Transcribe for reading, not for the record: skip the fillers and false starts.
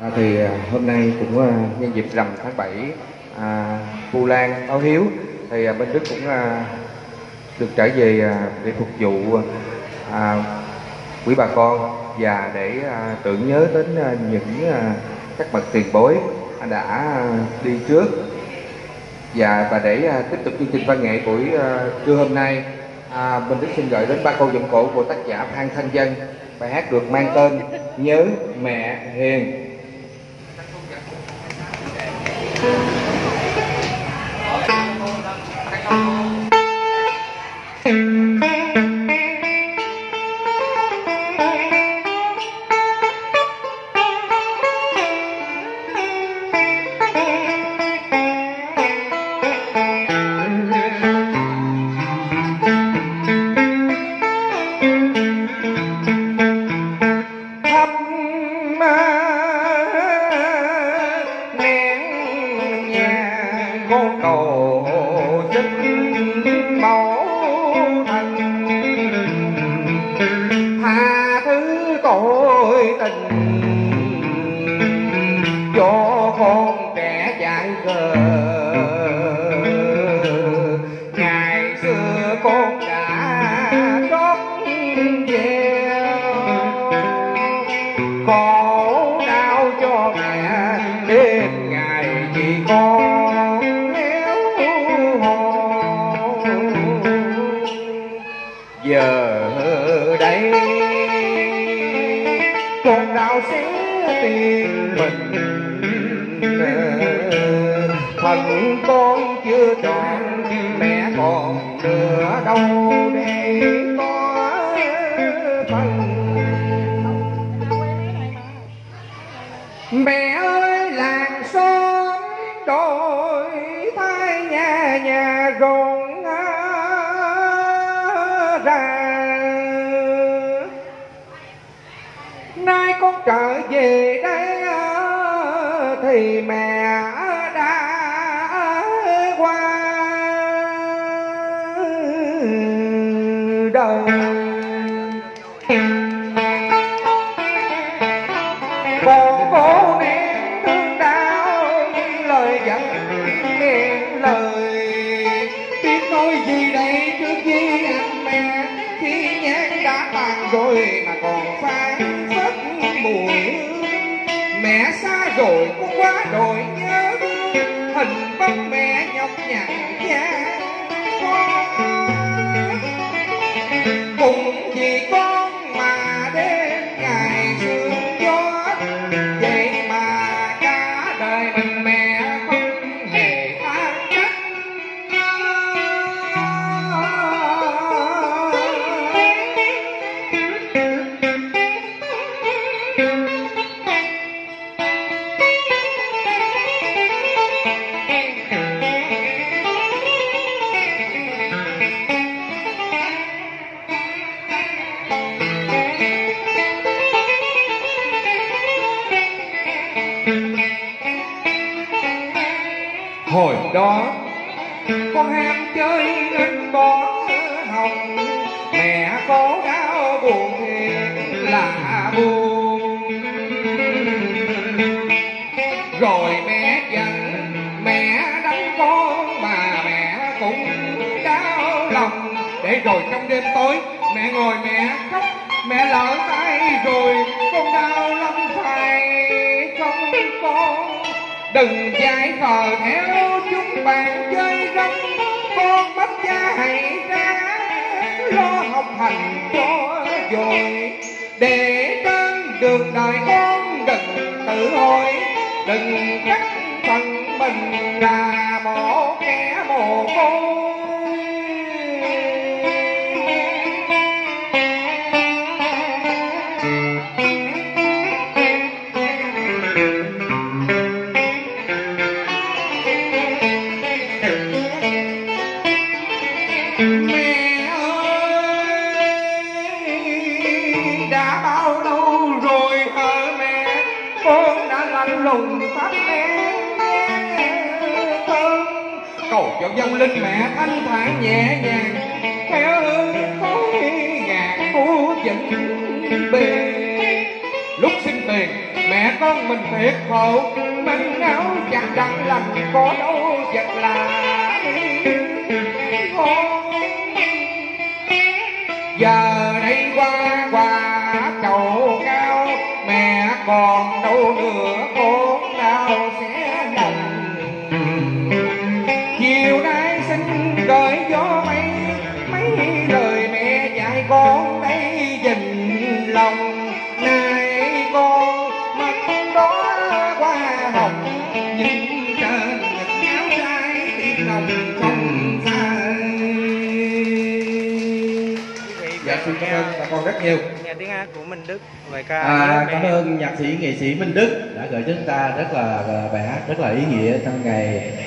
Hôm nay cũng nhân dịp rằm tháng 7 Vu Lan báo hiếu thì bên Đức cũng được trở về để phục vụ quý bà con và để tưởng nhớ đến những các bậc tiền bối đã đi trước và để tiếp tục chương trình văn nghệ buổi trưa hôm nay. Bên Đức xin gửi đến ba câu giọng cổ của tác giả Phan Thanh Dân, bài hát được mang tên Nhớ Mẹ Hiền. Hồi đó con ham chơi nên bỏ hồng, mẹ có đau buồn thiệt là buồn. Rồi mẹ giận, mẹ đánh con mà mẹ cũng đau lòng. Để rồi trong đêm tối mẹ ngồi mẹ khóc, mẹ lỡ tay rồi con đau lắm phải không con? Đừng dại khờ theo chúng bạn chơi rong, con mất cha hãy ra lo học hành cho rồi. Để trên đường đời con đừng tự hỏi, đừng trách phần mình là một kẻ mồ côi. Cho dâng linh mẹ thanh thản nhẹ nhàng, theo hương khói gạt của vĩnh bề. Lúc xin tiền mẹ con mình thiệt khổ, mình áo chả đặng lành có đâu vật là giờ đây qua quả cầu cao, mẹ còn đâu nữa con nào sẽ lòng. Chiều nay xin gửi gió mây mấy lời mẹ dạy con đây dình lòng. Này con mắt đó qua hồng, nhưng trên ngực áo trai tiếng lòng không phai. Dạ xin cảm ơn bà con rất nhiều. Nhà tiếng hát của Minh Đức bài ca. Cảm ơn nhạc sĩ nghệ sĩ Minh Đức đã gửi cho chúng ta rất là bài hát rất là ý nghĩa trong ngày